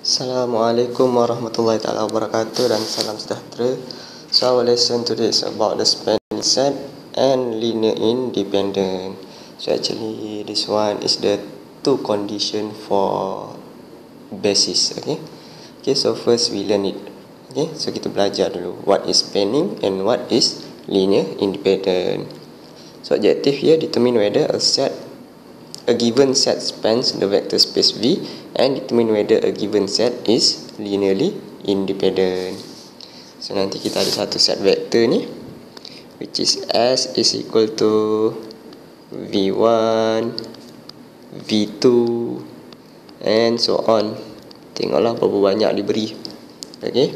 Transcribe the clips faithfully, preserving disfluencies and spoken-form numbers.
Assalamualaikum warahmatullahi taala wabarakatuh dan salam sejahtera. So our lesson today is about the spanning set and linear independent. So actually this one is the two condition for basis. Okay. Okay, so first we learn it. Okay, so kita belajar dulu what is spanning and what is linear independent. So objective here determine whether a set a given set spans the vector space V and determine whether a given set is linearly independent. So nanti kita ada satu set vektor ni which is S is equal to V one, V two and so on. Tengoklah berapa banyak diberi. Okay.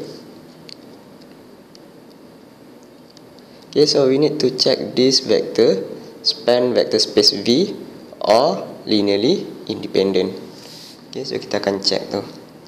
Okay, so we need to check this vector span vector space V or linearly independent. Okay, so kita akan check tu.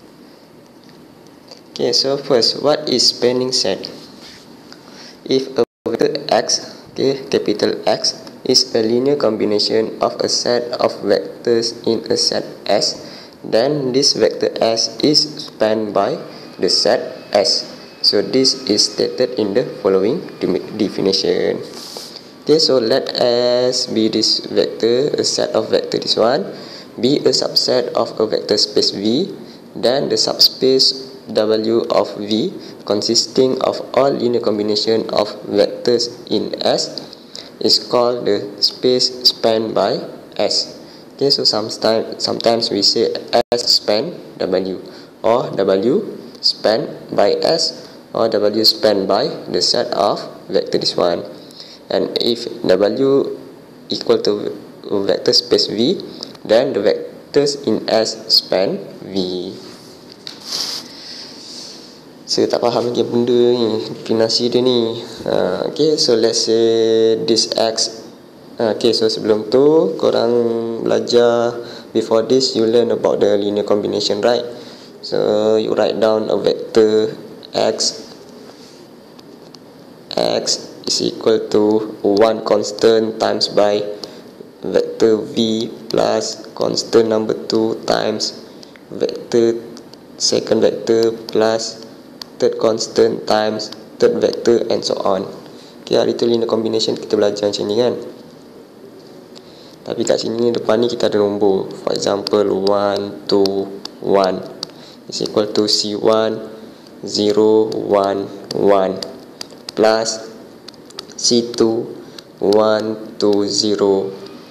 Okay, so first, what is spanning set? If a vector X, okay, capital X, is a linear combination of a set of vectors in a set S, then this vector S is spanned by the set S. So this is stated in the following definition. Okay, so let S be this vector, a set of vector this one, be a subset of a vector space V, then the subspace W of V consisting of all linear combination of vectors in S is called the space spanned by S. Okay, so sometimes sometimes we say S span W, or W spanned by S, or W spanned by the set of vector this one. And if W equal to vector space V, then the vectors in S span V. Saya tak faham lagi benda ni, definisi dia ni. uh, Okay, so let's say this X. uh, Okay, so sebelum tu korang belajar, before this you learn about the linear combination, right? So you write down a vector X X is equal to one constant times by vector V plus constant number two times vector second vector plus third constant times third vector and so on. Okay, hari tu linear combination kita belajar macam ni kan. Tapi kat sini depan ni kita ada nombor. For example one, two, one is equal to C one, zero, one, one plus C two, one, two, zero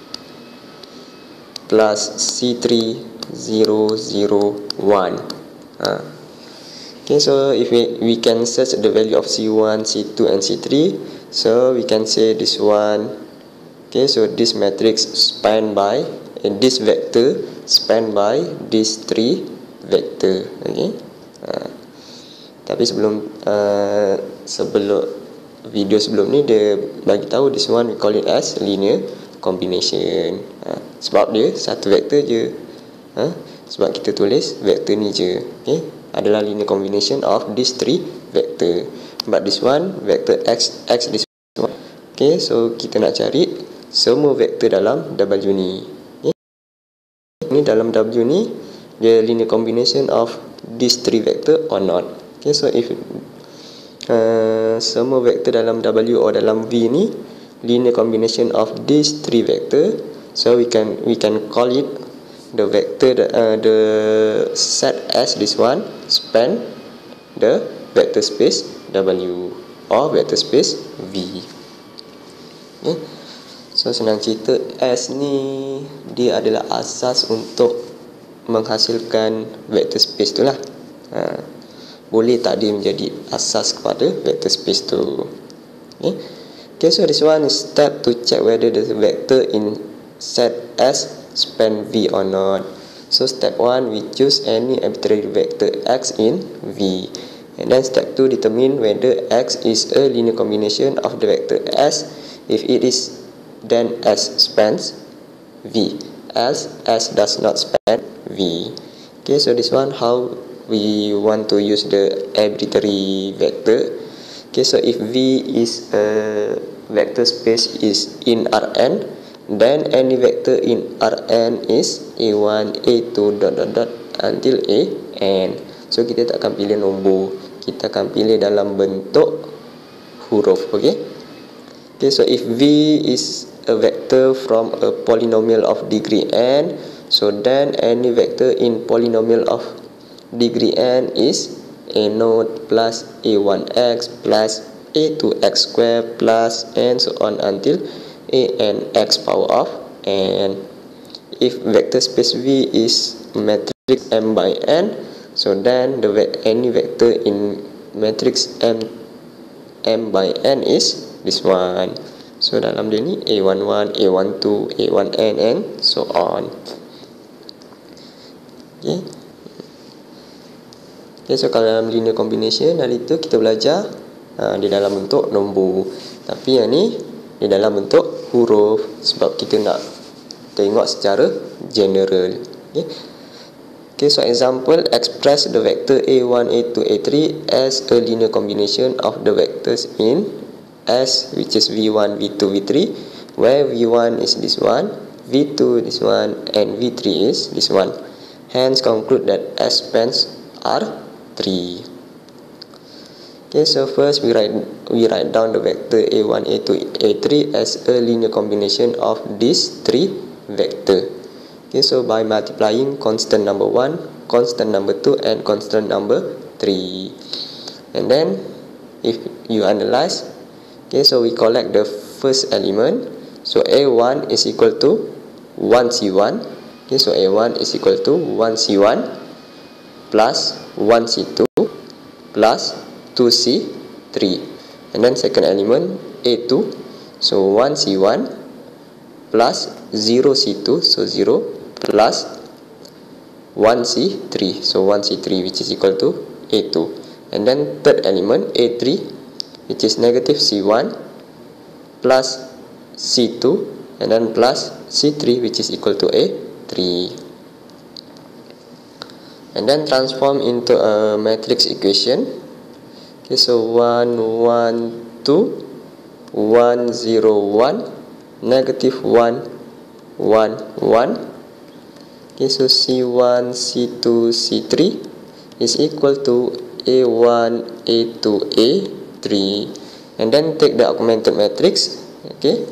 plus C three, zero, zero, one. ha. Okay, so if we, we can search the value of C one, C two and C three, so we can say this one. Okay, so this matrix spanned by and this vector spanned by these three vector. Okay. ha. Tapi sebelum uh, sebelum video sebelum ni dia bagi tahu this one we call it as linear combination. Ha, sebab dia satu vektor je. Ha, sebab kita tulis vektor ni je. Okay, adalah linear combination of these three vector. But this one vector x x this one. Okay, so kita nak cari semua vektor dalam W ni. Okay, ni dalam W ni dia linear combination of these three vector or not. Okay, so if uh, semua vektor dalam W or dalam V ni linear combination of these three vector, so we can we can call it the vector uh, the set S this one span the vector space W or vector space V. Okay. So senang cerita, S ni dia adalah asas untuk menghasilkan vector space tu lah. Ha, boleh tak dia menjadi asas kepada vector space tu. Okay. Okay, so this one is step to check whether the vector in set S span V or not. So step one, we choose any arbitrary vector X in V. And then step two, determine whether X is a linear combination of the vector S. If it is, then S spans V. Else, S does not span V. Okay, so this one how we want to use the arbitrary vector. Okay, so if V is a vector space is in Rn, then any vector in Rn is A one, A two, dot dot dot until A n. So kita tak akan pilih nombor, kita akan pilih dalam bentuk huruf. Okay. Okay, so if v is a vector from a polynomial of degree n, so then any vector in polynomial of degree n is a naught plus a one x plus a two x squared plus and so on until a n x power of n. If vector space V is matrix m by n, so then the ve any vector in matrix m m by n is this one. So dalam dia ni a one one, a one two, a one n and so on. Okay. Okay, so kalau dalam linear combination hari tu kita belajar uh, di dalam bentuk nombor, tapi yang ni di dalam bentuk huruf sebab kita nak tengok secara general. Okay. Okay, so example, express the vector a one, a two, a three as a linear combination of the vectors in S, which is v one, v two, v three, where v one is this one, v two this one, and v three is this one. Hence conclude that S spans are three. Okay, so first we write we write down the vector a one, a two, a three as a linear combination of these three vector. Okay, so by multiplying constant number one, constant number two, and constant number three, and then if you analyze, okay, so we collect the first element. So a one is equal to one c one. Okay, so a one is equal to one c one plus one c two plus two c three, and then second element a two, so one c one plus zero c two, so zero plus one c three, so one c three, which is equal to a two, and then third element a three, which is negative c one plus c two, and then plus c three, which is equal to a three, and then transform into a matrix equation. Okay, so one one two, one zero one, negative one one one. Okay, so c one, c two, c three is equal to a one, a two, a three, and then take the augmented matrix. Okay.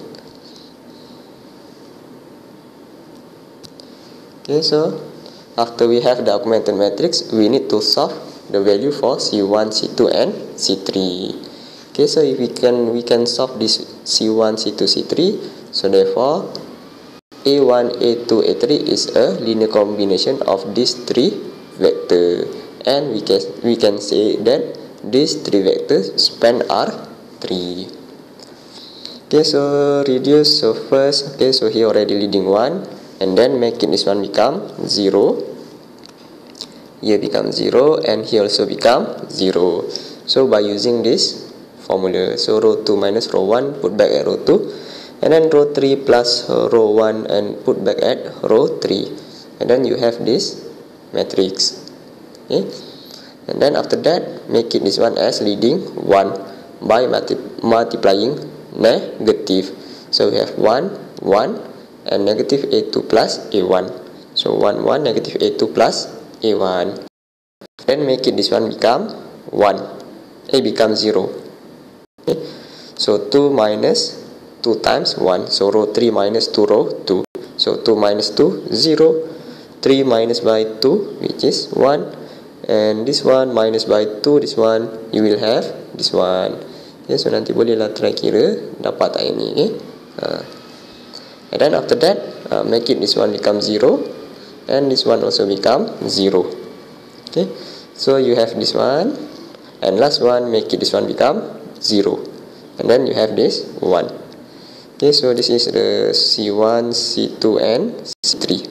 Okay, so after we have the augmented matrix, we need to solve the value for c one, c two, and c three. Okay, so if we can we can solve this c one, c two, c three, so therefore a one, a two, a three is a linear combination of these three vectors, and we can we can say that these three vectors span R three. Okay, so reduce. So first, okay, so here already leading one, and then make it this one become zero. Here become zero, and here also become zero. So by using this formula, so row two minus row one, put back at row two, and then row three plus row one and put back at row three, and then you have this matrix. Okay, and then after that make it this one as leading one by multi multiplying negative. So we have one one and negative a two plus a one, so one one negative a two plus a one, then make it this one become one, a becomes zero. Okay, so two minus two times one, so row three minus two row two, so two minus two zero, three minus by two, which is one, and this one minus by two, this one you will have this one. Okay, so nanti bolehlah try kira dapat tak ini. Okay, uh, and then after that uh, make it this one become zero, and this one also become zero. Okay, so you have this one, and last one make it this one become zero, and then you have this one. Okay, so this is the c one, c two, and c three.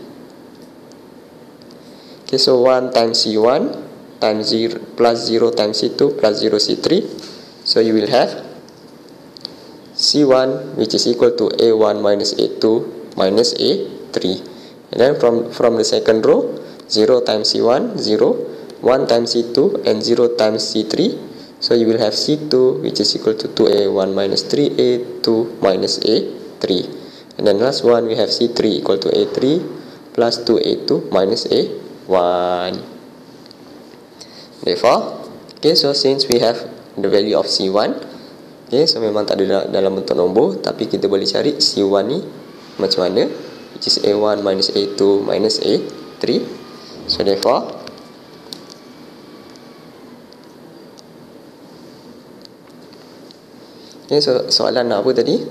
Okay, so one times c one times zero plus zero times c two plus zero c three, so you will have c one, which is equal to a one minus a two minus a three, and then from from the second row, zero times c one zero, one times c two, and zero times c three, so you will have c two, which is equal to two a one minus three a two minus a three, and then last one we have c three equal to a three plus two a two minus a one. Therefore, okay, so since we have the value of C one, okay, so memang tak ada dalam bentuk nombor, tapi kita boleh cari C one ni macam mana, which is A one minus A two minus A three. So therefore, okay, so soalan apa tadi?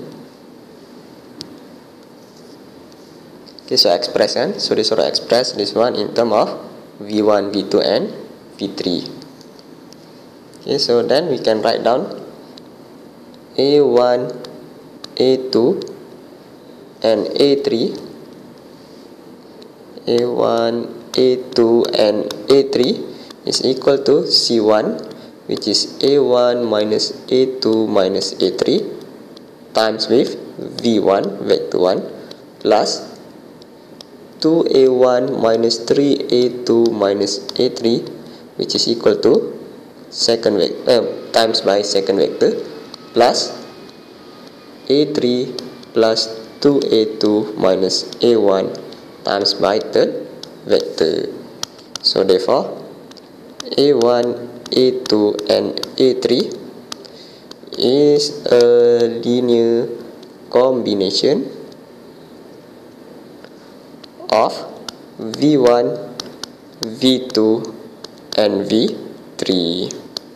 Okay, so express kan, so dia suruh express this one in term of V one, V two and V three. Okay, so then we can write down A one, A two and A three, A one, A two and A three is equal to C one, which is A one minus A two minus A three times with V one, vector one, plus two A one minus three A two minus A three, which is equal to second vector uh, times by second vector, plus A three plus two A two minus A one times by third vector. So therefore, A one, A two and A three is a linear combination of V one, V two and V three.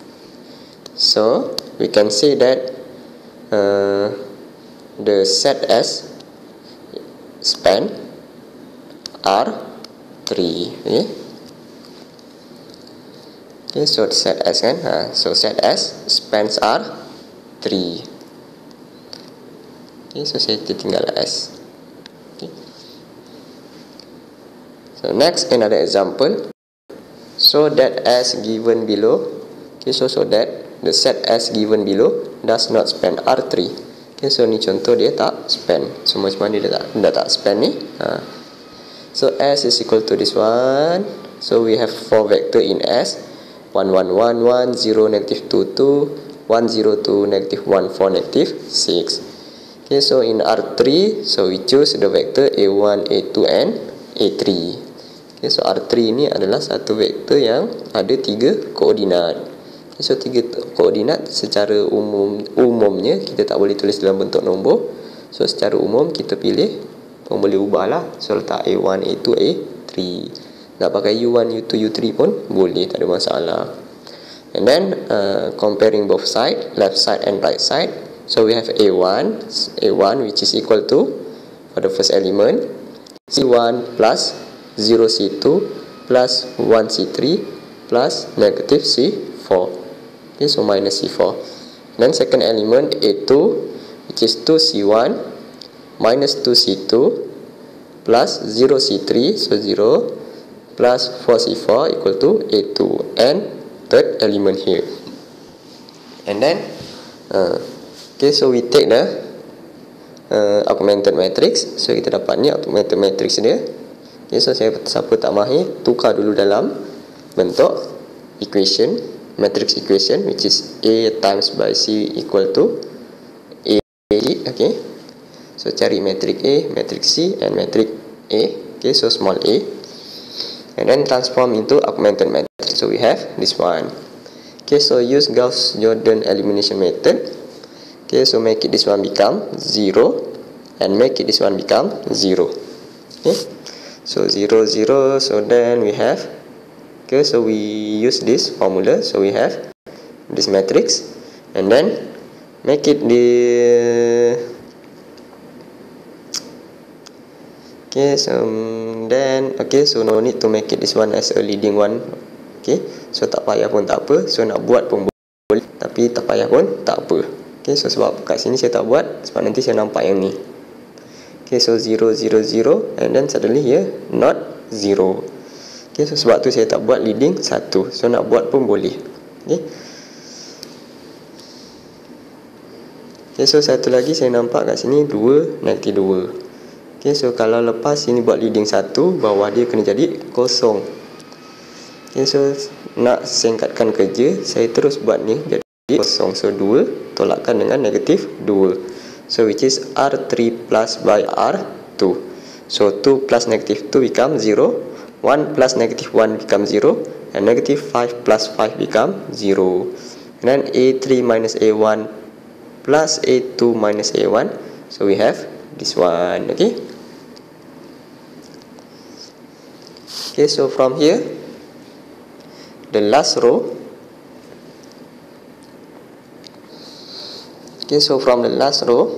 So we can say that uh, the set S span R three. Okay, okay, so set S kan, ha, so set S spans R three. Okay, so saya tinggal S. Okay. So next, another example. So that S given below, okay, so so that the set S given below does not span R three. Okay, so ni contoh dia tak span. So macam mana dia tak, dia tak span ni? Ha. So S is equal to this one. So we have four vector in S. one, one, one, one, zero, negative two, two, one, zero, two, negative one, four, negative six. Okay, so in R three, so we choose the vector A one, A two and A three. Okay, so R three ni adalah satu vektor yang ada tiga koordinat. Okay, so tiga koordinat secara umum umumnya kita tak boleh tulis dalam bentuk nombor. So secara umum kita pilih, pun boleh ubah lah. So letak A one, A two, A three. Nak pakai U one, U two, U three pun boleh, tak ada masalah. And then uh, comparing both side, left side and right side. So we have A one, A one which is equal to, for the first element, C one plus zero C two plus one C three plus negative C four. Okay, so minus C four. Then second element A two, which is two C one minus two C two plus zero C three, so zero, plus four C four equal to A two. And third element here. And then uh, okay, so we take the uh, augmented matrix. So kita dapat ni augmented matrix dia. Okay, so saya, siapa tak mahir, tukar dulu dalam bentuk equation, matrix equation, which is A times by C equal to A. Okay, so cari matrix A, matrix C and matrix A. Okay, so small a, and then transform into augmented matrix. So we have this one. Okay, so use Gauss-Jordan elimination method. Okay, so make it this one become zero and make it this one become zero. Okay, so zero, zero, so then we have, okay, so we use this formula. So we have this matrix and then make it the, okay, so then, okay, so no need to make it this one as a leading one. Okay, so tak payah pun tak apa. So nak buat pun boleh, tapi tak payah pun tak apa. Okay, so sebab kat sini saya tak buat, sebab nanti saya nampak yang ni. Okay, so zero, zero, zero, and then suddenly here not zero. Okay, so sebab tu saya tak buat leading satu. So nak buat pun boleh. Okay, okay, so satu lagi saya nampak kat sini dua, negatif dua. Okay, so kalau lepas ini buat leading satu, bawah dia kena jadi kosong. Okay, so nak singkatkan kerja, saya terus buat ni jadi kosong. So dua tolakkan dengan negatif dua. So which is R three plus by R two. So two plus negative two become zero, one plus negative one become zero, and negative five plus five become zero. And then a three minus a one plus a two minus a one, so we have this one. Okay. Okay, so from here, the last row. Okay, so from the last row,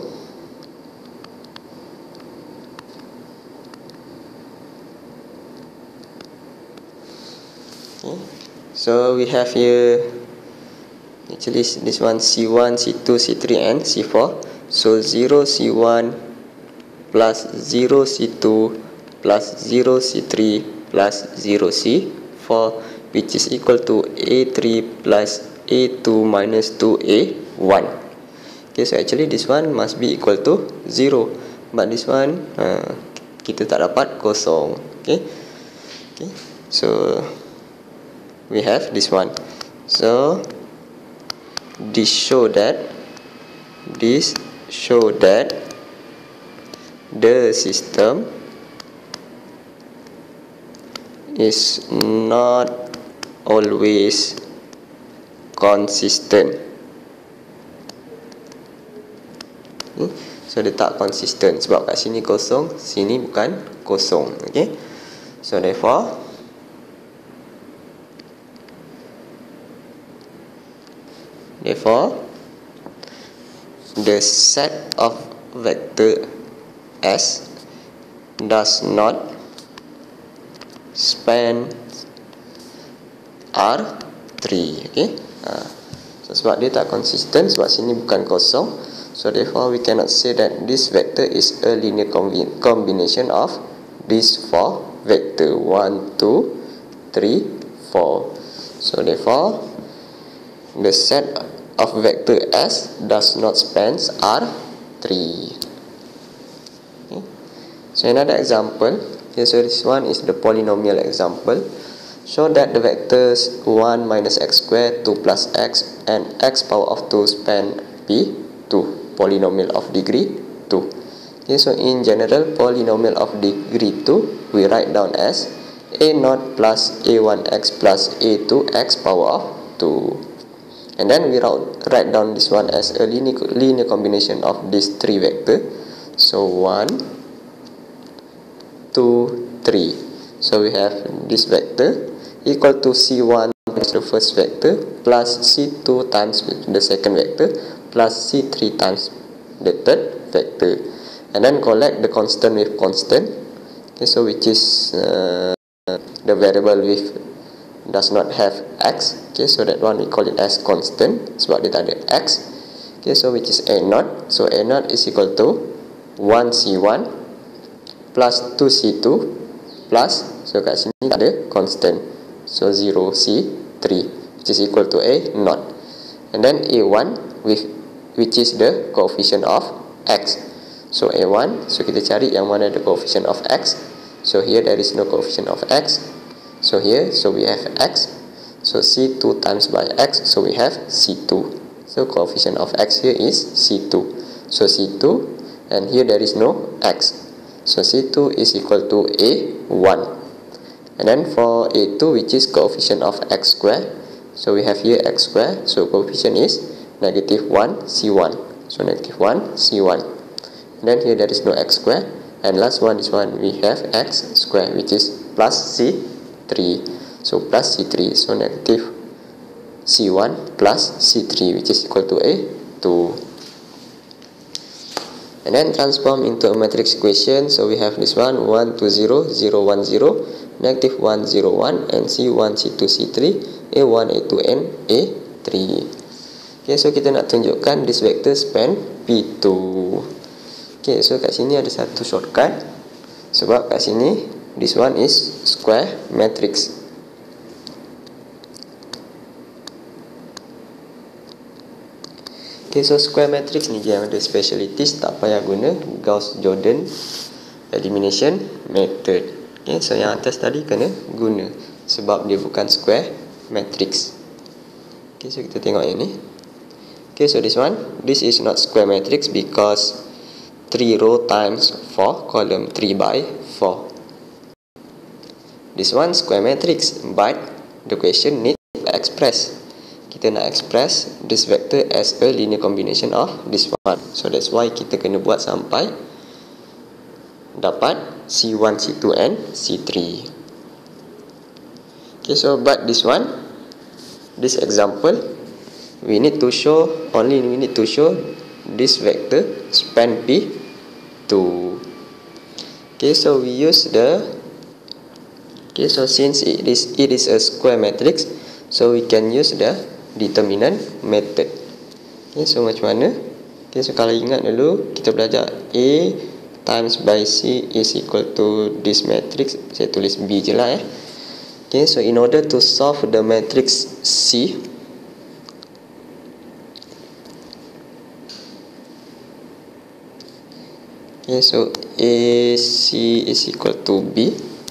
okay, so we have here actually this one C one, C two, C three, and C four. So zero C one plus zero C two plus zero C three plus zero C four, which is equal to a three plus a two minus two a one. Okay, so actually this one must be equal to zero, but this one uh, kita tak dapat kosong. Okay, okay, so we have this one. So this show that this show that the system is not always consistent. Okay. So dia tak konsisten sebab kat sini kosong, sini bukan kosong. Okay. So therefore therefore the set of vector S does not span R three. Okay. Ha. So sebab dia tak konsisten, sebab sini bukan kosong, so therefore we cannot say that this vector is a linear combi combination of these four vector one, two, three, four. So therefore the set of vector S does not span R three. Okay. So another example, okay, so this one is the polynomial example. Show that the vectors one minus x squared, two plus x, and x power of two span P two, polynomial of degree two. Okay, so in general, polynomial of degree two we write down as a naught plus a one x plus a two x power of two. And then we write down this one as a linear, linear combination of these three vectors. So one, two, three. So we have this vector equal to C one times the first vector plus C two times the second vector plus C three times the third vector. And then collect the constant with constant. Okay, so which is uh, the variable with does not have x. Okay, so that one we call it as constant sebab dia tak ada x. Okay, so which is a naught. So a naught is equal to one C one plus two C two plus, so kat sini tak ada constant, so zero C three, which is equal to a naught. And then a one with which is the coefficient of x. So a one, so kita cari yang mana the coefficient of x. So here there is no coefficient of x. So here, so we have x. So C two times by x, so we have C two. So coefficient of x here is C two. So C two, and here there is no x. So C two is equal to a one. And then for a two, which is coefficient of x squared, so we have here x squared, so coefficient is negative one C one. So negative one C one. And then here there is no x squared. And last one, this one, we have x squared, which is plus C three. So plus C three, so negative C one plus C three, which is equal to a two. And then transform into a matrix equation. So we have this one, one, two, zero, zero, one, zero, negative one, zero, one, and C one, C two, C three, A one, A two, and A three. Okay, so kita nak tunjukkan this vector span P two. Okay, so kat sini ada satu shortcut. Sebab kat sini, this one is square matrix. Okay, so square matrix ni dia yang ada specialities, tak payah guna Gauss-Jordan elimination method. Okay, so yang atas tadi kena guna sebab dia bukan square matrix. Okay, so kita tengok yang ni. Okay, so this one, this is not square matrix because three row times four column, three by four. This one square matrix, but the question need to express. Kita nak express this vector as a linear combination of this one. So that's why kita kena buat sampai dapat C one, C two and C three. Okay, so but this one, this example, we need to show, only we need to show this vector span P two. Okay, so we use the, okay, so since it is, it is a square matrix, so we can use the determinant method. Okay, so macam mana? Okay, so kalau ingat dulu, kita belajar A times by C is equal to this matrix. Saya tulis B je lah eh. Okay, so in order to solve the matrix C, okay, so A C is equal to B.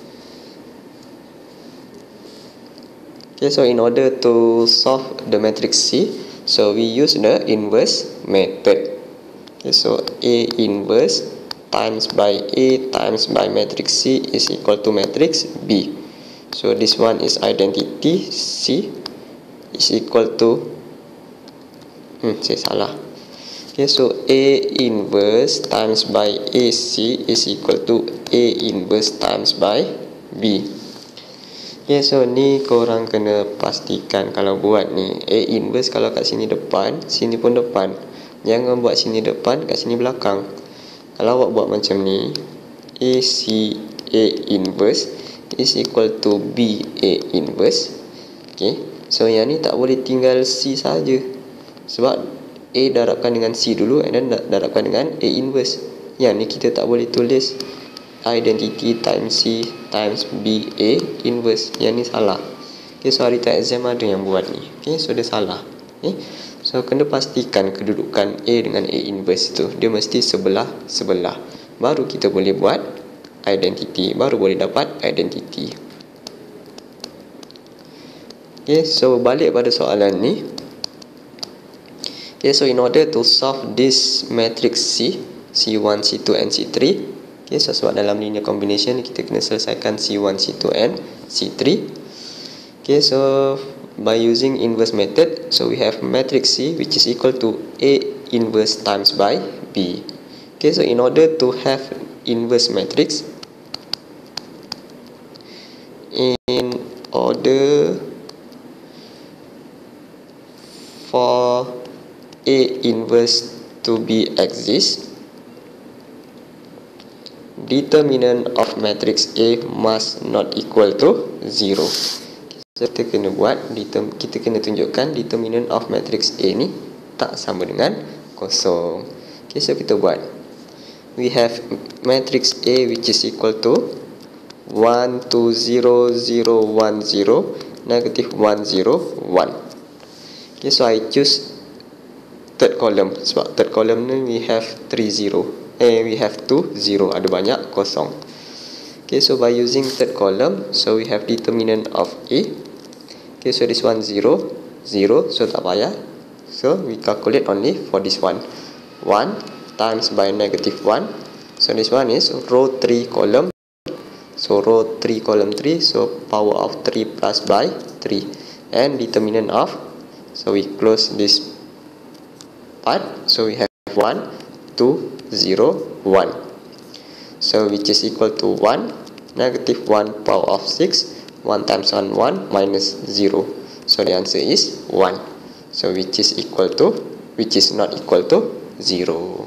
Okay, so in order to solve the matrix C, so we use the inverse method. Okay, so A inverse times by A times by matrix C is equal to matrix B. So this one is identity C is equal to, hmm, saya salah. Okay, so A inverse times by A C is equal to A inverse times by B. Okay, so ni korang kena pastikan kalau buat ni, A inverse kalau kat sini depan, sini pun depan. Jangan buat sini depan, kat sini belakang. Kalau awak buat macam ni, A C A inverse is equal to B A inverse. Okay, so yang ni tak boleh tinggal C saja, sebab A darabkan dengan C dulu and then darabkan dengan A inverse. Yang ni kita tak boleh tulis identity times C times B A inverse. Yang ni salah. Okay, so hari tak exam ada yang buat ni. Okay, so dia salah. Okay, so kena pastikan kedudukan A dengan A inverse tu, dia mesti sebelah-sebelah. Baru kita boleh buat identity, baru boleh dapat identity. Okay, so balik pada soalan ni. Okay, so in order to solve this matrix C, C one, C two and C three, okay, so sebab dalam linear combination kita kena selesaikan C one, C two and C three. Okay, so by using inverse method, so we have matrix C which is equal to A inverse times by B. Okay, so in order to have inverse matrix, in order for A inverse to be exist, determinant of matrix A must not equal to zero. So kita kena buat, kita kena tunjukkan determinant of matrix A ni tak sama dengan kosong. Okay, so kita buat, we have matrix A which is equal to one, two, zero, zero, one, zero, negative one, zero, one. Okay, so I choose third column, sebab third column ni we have three zero, eh we have two zero, ada banyak kosong. Okay, so by using third column, so we have determinant of A. Okay, so this one zero, zero, so tak payah. So we calculate only for this one, one times by negative one. So this one is row three column, so row three column three, so power of three plus by three, and determinant of, so we close this part, so we have one, two, zero, one, so which is equal to one, negative one power of six, one times one, one, minus zero, so the answer is one, so which is equal to, which is not equal to zero.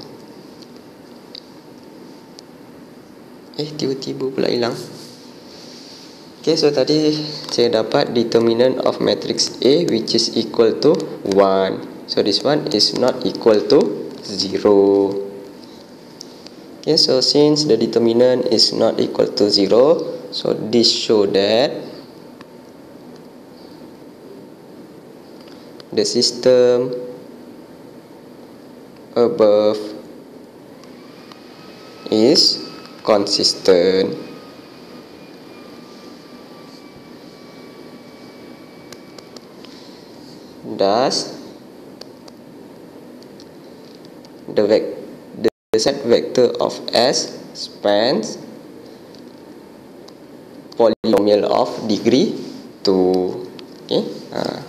Eh, tiba-tiba pula hilang. Okay, so tadi saya dapat determinant of matrix A which is equal to one. So this one is not equal to zero. Okay, so since the determinant is not equal to zero, so this show that the system above is consistent. Thus, the, vec the set vector of S spans polynomial of degree two. Okay. Uh.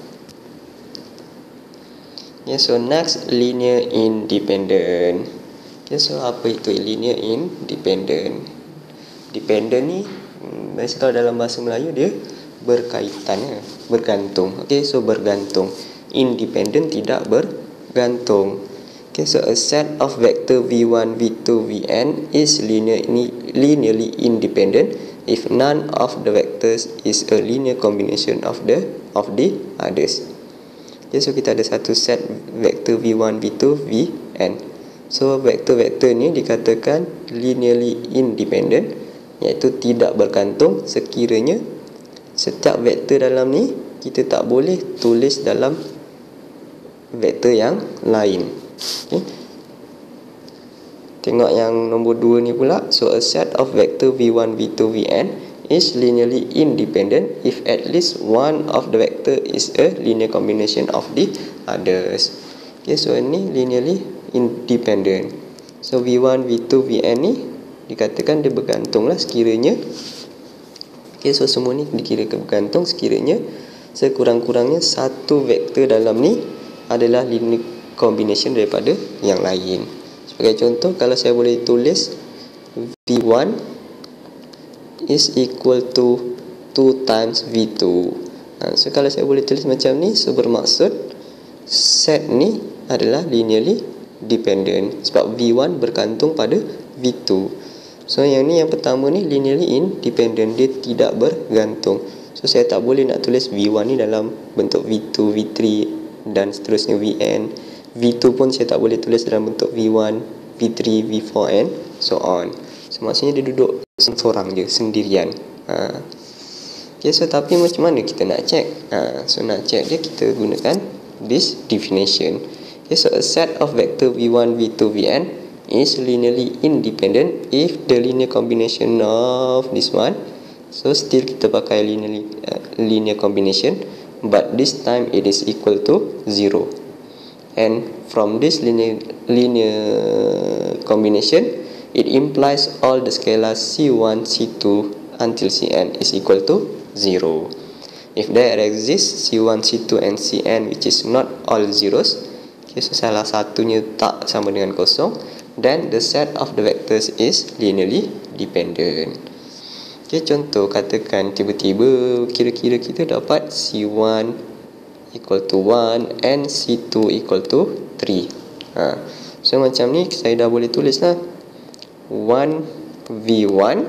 Okay, so next, linear independent. Okay, so apa itu linear independent? Dependent ni, biasa kalau dalam bahasa Melayu dia berkaitan, ya, bergantung. Okay, so bergantung. Independent tidak bergantung. Okay, so a set of vector v one, v two, vn is linear, linearly independent if none of the vectors is a linear combination of the of the others. Okay, so kita ada satu set vektor v one, v two, vn. So vektor-vektor ni dikatakan linearly independent, iaitu tidak bergantung sekiranya setiap vektor dalam ni kita tak boleh tulis dalam vektor yang lain. Okay. Tengok yang nombor dua ni pula. So a set of vector v one, v two, vn is linearly independent if at least one of the vector is a linear combination of the others. Okay, so ini linearly independent. So v one, v two, vn ni dikatakan dia bergantung lah sekiranya. Okay, so semua ni dikira bergantung sekiranya sekurang-kurangnya satu vektor dalam ni adalah linear combination daripada yang lain. Sebagai contoh, kalau saya boleh tulis v one is equal to two times v two. Ha, so kalau saya boleh tulis macam ni, so bermaksud set ni adalah linearly dependent sebab v one bergantung pada v two. So yang ni, yang pertama ni linearly independent, dia tidak bergantung. So saya tak boleh nak tulis v one ni dalam bentuk v two, v three dan seterusnya vn. v two pun saya tak boleh tulis dalam bentuk v one, v three, v four and so on. So maksudnya dia duduk seorang je, sendirian. Ha. Okay, so tapi macam mana kita nak check? Ha, so nak check dia, kita gunakan this definition. Okay, so a set of vector v one, v two, vn is linearly independent if the linear combination of this one. So still kita pakai linearly, uh, linear combination, but this time it is equal to zero. And from this linear, linear combination, it implies all the scalars c one, c two until cn is equal to zero. If there exists c one, c two and cn which is not all zeros, okay, so salah satunya tak sama dengan kosong, then the set of the vectors is linearly dependent. Okay, contoh, katakan tiba-tiba kira-kira kita dapat c one equal to one and c two equal to three. Ha. So macam ni saya dah boleh tulis lah one v one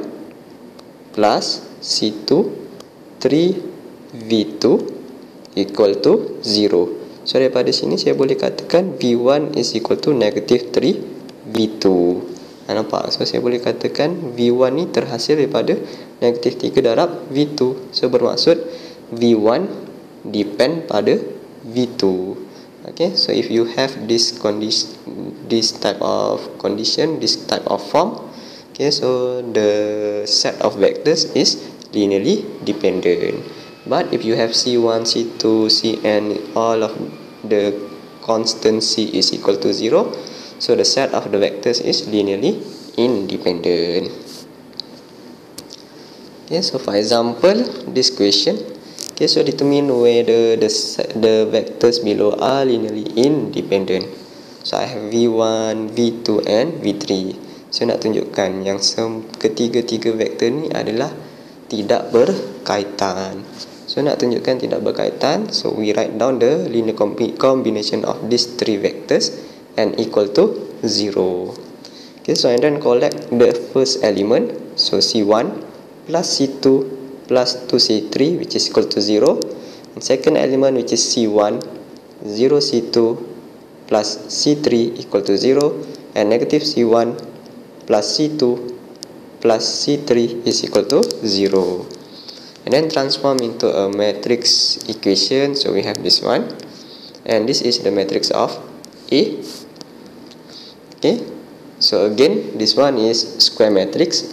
plus c two three v two equal to zero. So daripada sini saya boleh katakan v one is equal to negative three v two. Ha, nampak? So saya boleh katakan v one ni terhasil daripada negatif tiga darab v two. So bermaksud v one depend pada v two. Okay, so if you have this condition, this type of condition, this type of form, okay, so the set of vectors is linearly dependent. But if you have c one, c two, cn, all of the constant c is equal to zero, so the set of the vectors is linearly independent. Okay, so for example, this question. Okay, so determine whether the the vectors below are linearly independent. So I have v one, v two and v three. So nak tunjukkan yang ketiga-tiga vektor ni adalah tidak berkaitan. So nak tunjukkan tidak berkaitan, so we write down the linear combination of these three vectors and equal to zero. Okay, so and then collect the first element, so c one plus c two plus two c three which is equal to zero, and second element which is c one, zero c two plus c three equal to zero, and negative c one plus c two plus c three is equal to zero. And then transform into a matrix equation, so we have this one, and this is the matrix of A. Okay, so again this one is square matrix.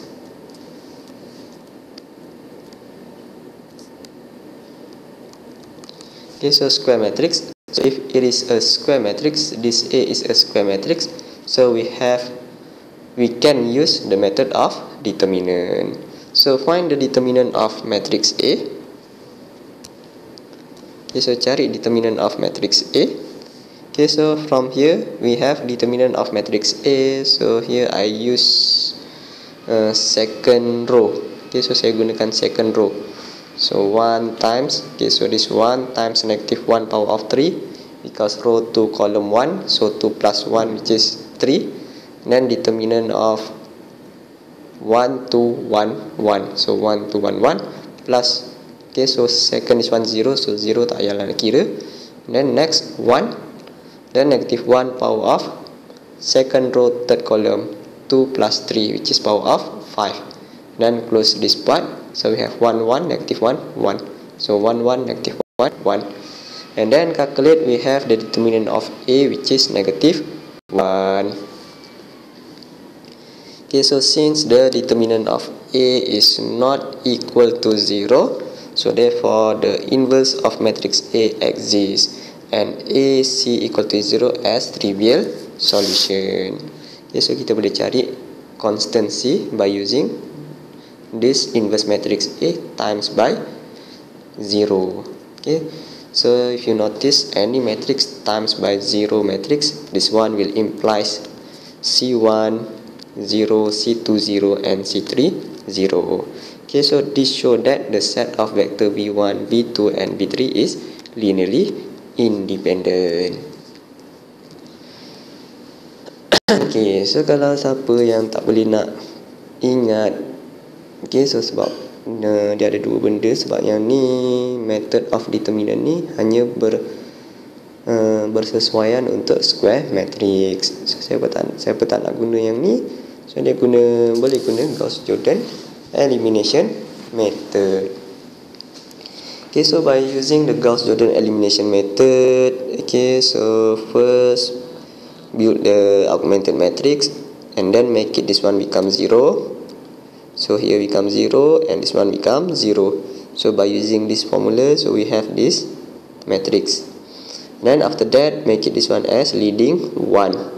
Okay, so square matrix. So if it is a square matrix, this A is a square matrix. So we have, we can use the method of determinant. So find the determinant of matrix A. Okay, so cari determinant of matrix A. Okay, so from here we have determinant of matrix A. So here I use uh, second row. Okay, so saya gunakan second row. So one times, okay, so this one times negative one power of three, because row two column one, so two plus one which is three. And then determinant of one two one one, so one two one one plus, okay, so second is one zero, so zero tak payah nak kira. And then next one, then negative one power of second row third column, two plus three which is power of five. Then close this part, so we have one one negative one one, so one one negative one one. And then calculate, we have the determinant of A which is negative one. Okay, so since the determinant of A is not equal to zero, so therefore the inverse of matrix A exists, and A C equal to zero as trivial solution. Okay, so kita boleh cari constancy by using this inverse matrix A times by zero. Okay, so if you notice any matrix times by zero matrix, this one will implies C one zero, C two zero, and C three zero. Okay, so this show that the set of vector v one, v two, and v three is linearly independent. Okay, so kalau siapa yang tak boleh nak ingat, okay, so sebab uh, dia ada dua benda. Sebab yang ni method of determinant ni hanya ber uh, bersesuaian untuk square matrix. So saya pun tak, saya pun tak nak guna yang ni. So dia guna, boleh guna Gauss-Jordan elimination method. Okay, so by using the Gauss-Jordan elimination method, okay, so first build the augmented matrix and then make it this one become zero. So here become zero and this one become zero. So by using this formula, so we have this matrix. Then after that, make it this one as leading one.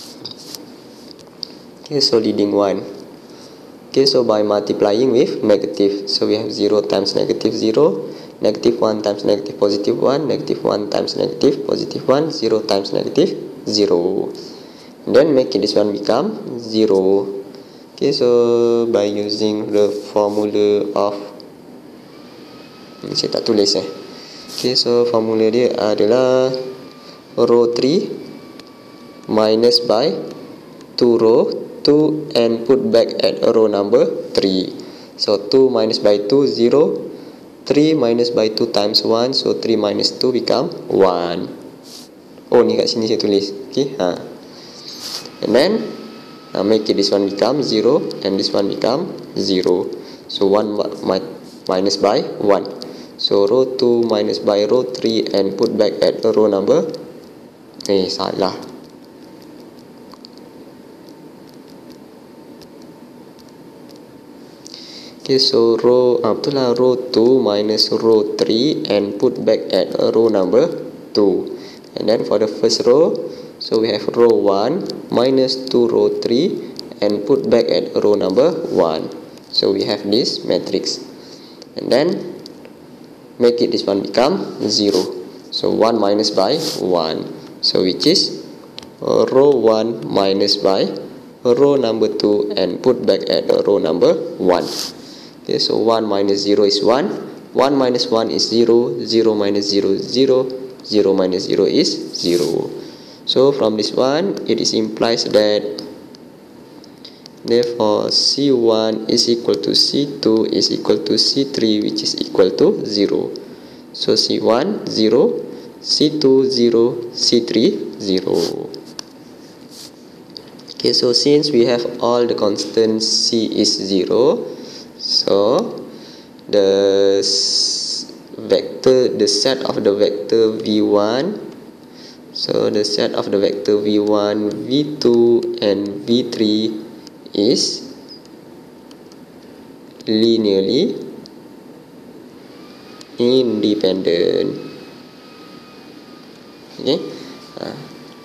Okay, so leading one. Okay, so by multiplying with negative, so we have zero times negative zero, negative one times negative positive one, negative one times negative positive one, zero times negative zero. And then make it this one become zero. Okay, so by using the formula of, saya tak tulis eh. Okay, so formula dia adalah row three minus by two row two and put back at row number three. So two minus by two, zero. three minus by two times one, so three minus two become one. Oh, ni kat sini saya tulis. Okay, ha. And then uh, make it this one become zero and this one become zero. So one mi minus by one. So row two minus by row three and put back at row number. Eh, salah. Okay, so row, uh, betul lah, row two minus row three and put back at row number two. And then for the first row, so we have row one minus two row three and put back at row number one. So we have this matrix. And then make it this one become zero. So one minus by one. So which is row one minus by row number two and put back at row number one. Okay, so one minus zero is one, one minus one is zero, zero minus zero is zero, zero minus zero is zero. So from this one, it is implies that therefore C one is equal to C two is equal to C three, which is equal to zero. So C one, zero, C two, zero, C three, zero. Okay, so since we have all the constants, C is zero, so the vector, the set of the vector v one, so the set of the vector v one, v two, and v three is linearly independent. Okay. Uh.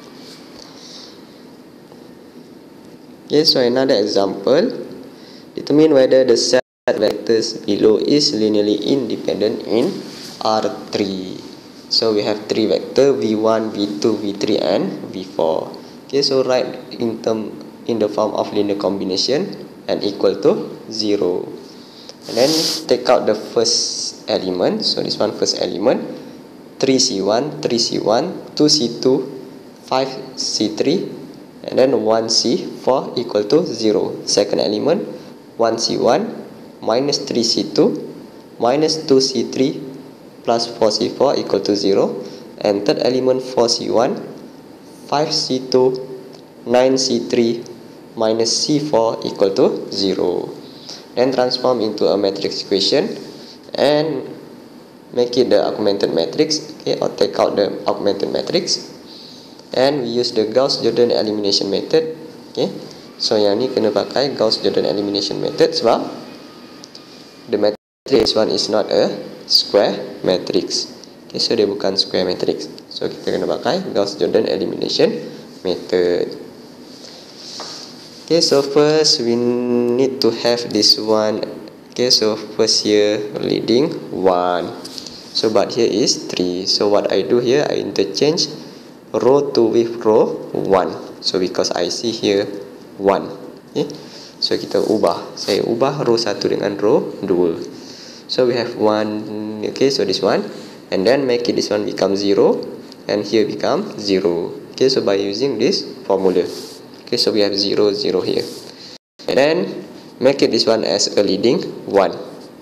Okay, so another example. Determine whether the set vectors below is linearly independent in R three. So we have three vector v one, v two, v three and v four. Okay, so write in term in the form of linear combination and equal to zero. And then take out the first element. So this one first element, three c one, three c one, two c two, five c three, and then one c four equal to zero. Second element, one c one minus three c two minus two c three plus four c four equal to zero. And third element, four c one, five c two, nine c three minus c four equal to zero. Then transform into a matrix equation and make it the augmented matrix. Okay, or take out the augmented matrix. And we use the Gauss-Jordan elimination method. Okay, so yang ni kena pakai Gauss-Jordan elimination method sebab the matrix one is not a square matrix. Okay, so dia bukan square matrix. So kita kena pakai Gauss-Jordan elimination method. Okay, so first we need to have this one. Okay, so first here leading one. So but here is three. So what I do here, I interchange row two with row one. So because I see here one. Okay, so kita ubah. Saya ubah row satu dengan row dua. So we have one. Okay, so this one, and then make it this one become zero, and here become zero. Okay, so by using this formula. Okay, so we have zero, zero here, and then make it this one as a leading one.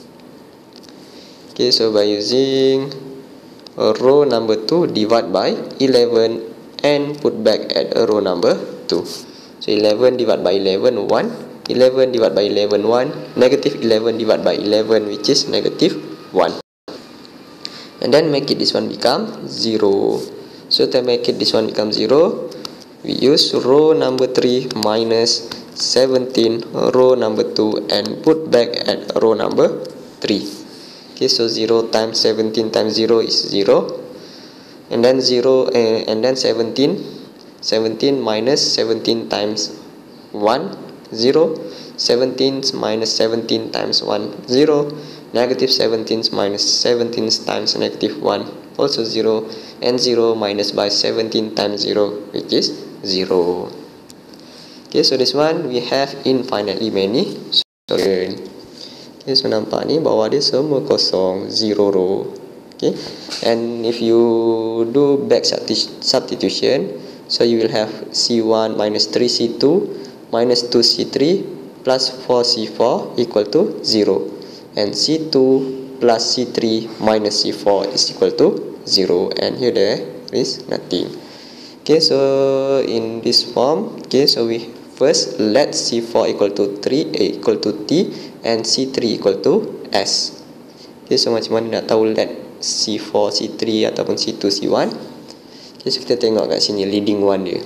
Okay, so by using row number two divide by eleven and put back at row number two. So eleven divided by eleven, one. eleven divided by eleven, one. Negative eleven divided by eleven, which is negative one. And then make it this one become zero. So to make it this one become zero, we use row number three minus seventeen, row number two, and put back at row number three. Okay, so zero times seventeen times zero is zero. And then zero, uh, and then seventeen. seventeen minus seventeen times one, zero. seventeen minus seventeen times one, zero. Negative seventeen minus seventeen times negative one, also zero. And zero minus by seventeen times zero, which is zero. Okay, so this one we have infinitely many solution. Okay, so nampak ni bawah dia semua kosong, zero row. Okay, and if you do back substitution, so you will have c one minus three c two minus two c three plus four c four equal to zero, and c two plus c three minus c four is equal to zero, and here there is nothing. Okay, so in this form, okay, so we first let c four equal to three, a equal to t, and c three equal to s. Okay, so macam mana nak tahu let c four, c three ataupun c two, c one? Okay, so kita tengok kat sini leading one dia.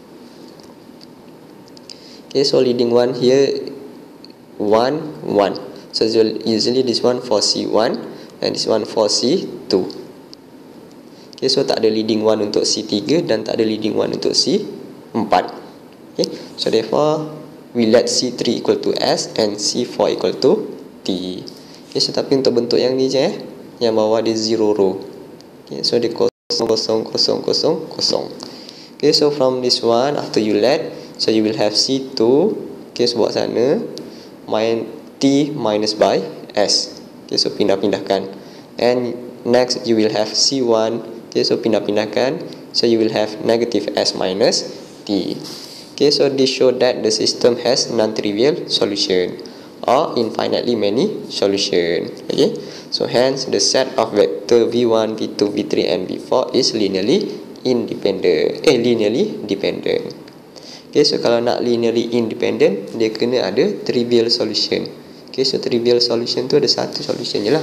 Okay, so leading one here one, one. So usually this one for c one and this one for c two. Okay, so tak ada leading one untuk c three dan tak ada leading one untuk c four. Okay, so therefore we let c three equal to s and c four equal to t. Okay, so tapi untuk bentuk yang ni je eh, yang bawah dia zero row. Okay, so dia kosong, kosong, kosong, kosong, kosong. Okay, so from this one after you let, so you will have c two. Okay, so buat sana min t minus by s. Okay, so pindah-pindahkan. And next you will have c one. Okay, so pindah-pindahkan. So you will have negative s minus t. Okay, so this show that the system has non-trivial solution or infinitely many solution. Okay, so hence the set of vector v one, v two, v three and v four is linearly independent. Eh, linearly dependent. Okay, so kalau nak linearly independent, dia kena ada trivial solution. Okay, so trivial solution tu ada satu solution je lah.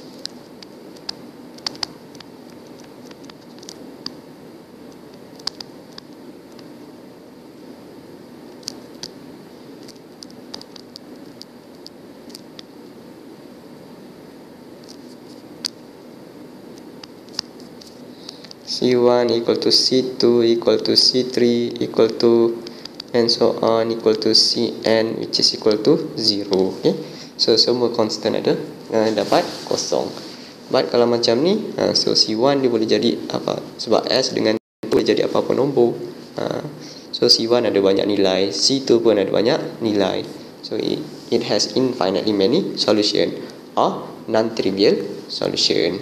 c one equal to c two equal to c three equal to and so on equal to cn, which is equal to zero. Okay, so semua constant ada uh, dapat kosong. But kalau macam ni, uh, so C one dia boleh jadi apa? Sebab S dengan boleh jadi apa-apa nombor. Uh, so C one ada banyak nilai, C two pun ada banyak nilai. So it, it has infinitely many solution or non-trivial solution.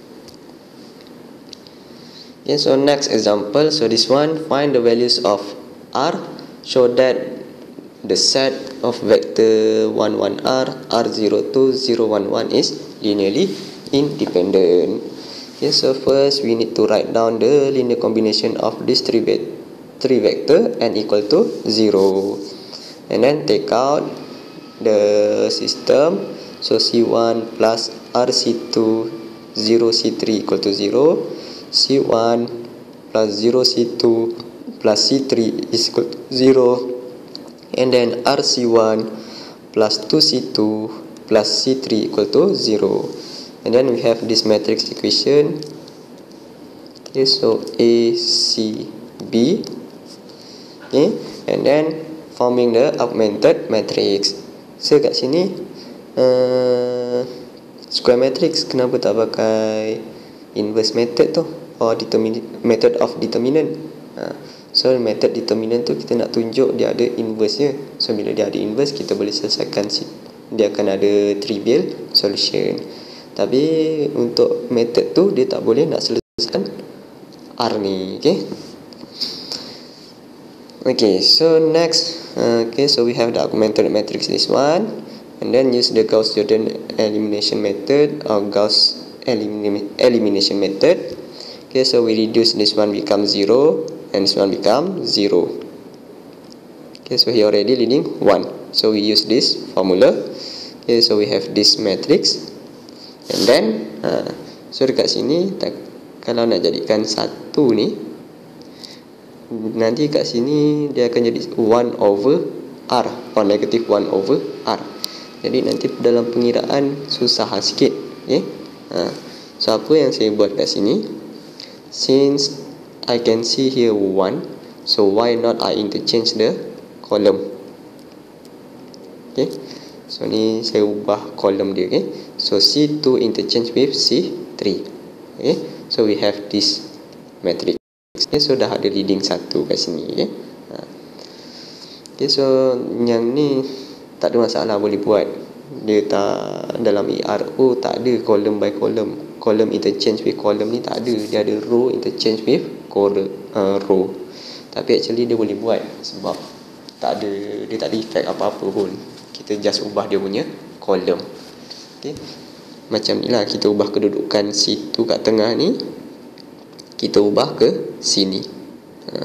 Okay, so next example. So this one, find the values of R. Show that the set of vector one one R, R zero two, zero one one is linearly independent. Okay, so first we need to write down the linear combination of these three, ve three vector n equal to zero, and then take out the system. So C one plus R C two, zero C three equal to zero, C one plus zero C two plus C three is equal to zero, and then R C one plus two C two plus C three equal to zero. And then we have this matrix equation. Okay, so A, C, B. Okay, and then forming the augmented matrix. So kat sini uh, square matrix, kenapa tak pakai inverse method tu, or method of determinant? Uh, so method determinant tu kita nak tunjuk dia ada inverse nya. So bila dia ada inverse, kita boleh selesaikan, dia akan ada trivial solution. Tapi untuk method tu dia tak boleh nak selesaikan R ni. Okay, okay, so next, uh, okay, so we have the augmented matrix, this one, and then use the Gauss-Jordan elimination method or Gauss elim elimination method. Okay, so we reduce this one become zero and this one become zero. Okay, so here already leading one, so we use this formula. Okay, so we have this matrix, and then uh, so dekat sini tak, kalau nak jadikan satu ni, nanti kat sini dia akan jadi one over R or negative one over R. Jadi nanti dalam pengiraan susah sikit. Okay? Uh, so apa yang saya buat kat sini, since I can see here one, so why not I interchange the column. Okay, so ni saya ubah column dia. Okay, so C two interchange with C three. Okay, so we have this matrix. Okay, so dah ada leading satu kat sini. Okay, okay, so yang ni tak ada masalah, boleh buat. Dia tak, dalam E R O tak ada column by column, column interchange with column ni tak ada. Dia ada row interchange with uh, row. Tapi actually dia boleh buat sebab tak ada, dia tak ada effect apa-apa pun. Kita just ubah dia punya column. Okay, macam ni lah, kita ubah kedudukan situ kat tengah ni, kita ubah ke sini. ha.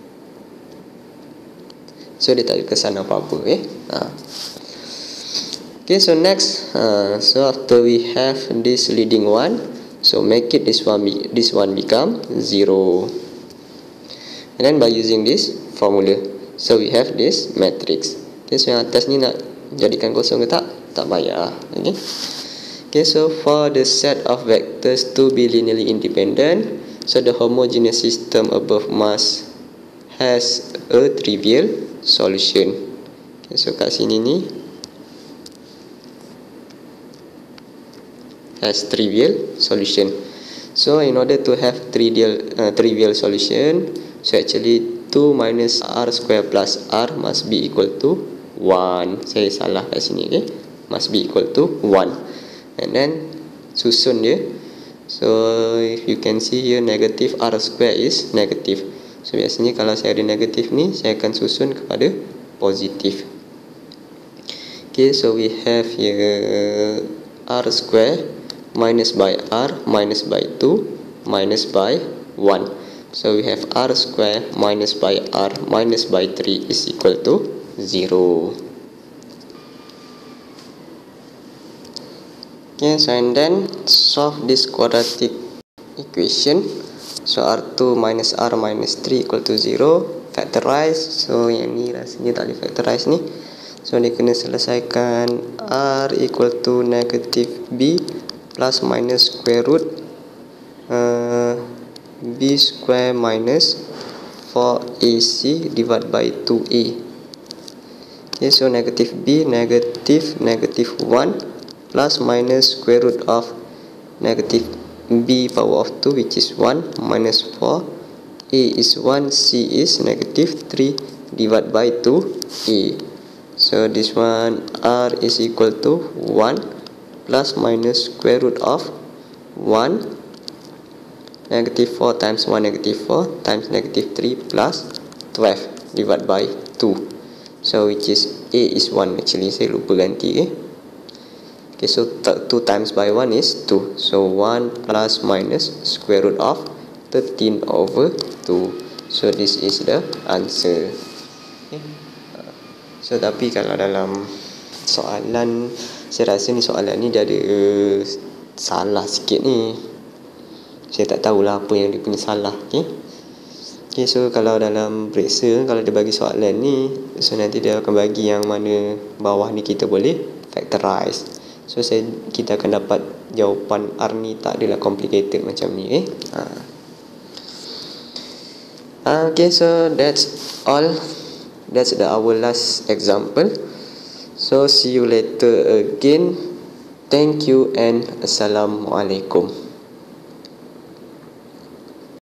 So dia tak ada kesan apa-apa. eh? ha. Okay, so next, uh, so after we have this leading one, so make it this one be, this one become zero, and then by using this formula, so we have this matrix. Okay, so yang atas ni nak jadikan kosong ke tak? Tak payah. Okay, okay, so for the set of vectors to be linearly independent, so the homogeneous system above must has a trivial solution. Okay, so kat sini ni has trivial solution. So in order to have trivial uh, trivial solution, so actually two minus R square plus R must be equal to one. Saya salah kat sini. Okay, must be equal to one, and then susun dia. So if you can see here, negative R square is negative. So biasanya kalau saya ada negatif ni, saya akan susun kepada positif. Okay, so we have here R square minus by R minus by two minus by one. So we have R square minus by R minus by three is equal to zero. Okay, so and then solve this quadratic equation. So R two minus R minus three equal to zero. Factorize. So yang ni rasanya tak boleh factorize ni. So dia kena selesaikan R equal to negative B plus minus square root uh, B square minus four A C divided by two A. Okay, so negative B, negative, negative one plus minus square root of negative b power of two, which is one, minus four, a is one, c is negative three, divided by two, a. So this one r is equal to one plus minus square root of one, negative four times one, negative four, times negative three plus twelve, divided by two. So which is a is one, actually saya lupa ganti. Okay, okay, so two times by one is two. So one plus minus square root of thirteen over two. So this is the answer. Okay. So tapi kalau dalam soalan, saya rasa ni soalan ni dia ada uh, salah sikit ni. Saya tak tahulah apa yang dia punya salah. Okay. Okay, so kalau dalam periksa, kalau dia bagi soalan ni, so nanti dia akan bagi yang mana bawah ni kita boleh factorize. So saya, kita akan dapat jawapan R ni tak adalah complicated macam ni. Eh? Ha. Okay, so that's all. That's the our last example. So see you later again. Thank you and Assalamualaikum.